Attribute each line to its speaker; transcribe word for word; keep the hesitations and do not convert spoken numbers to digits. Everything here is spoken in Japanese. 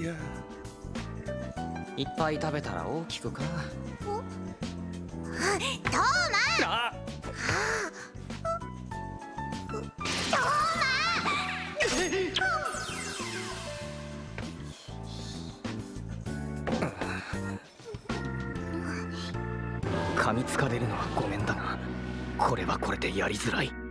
Speaker 1: や。
Speaker 2: いっぱい食べたら大きくか。
Speaker 3: トーマ。
Speaker 2: あ
Speaker 3: トーマ。
Speaker 2: 噛みつかれるのはごめんだが、これはこれでやりづらい。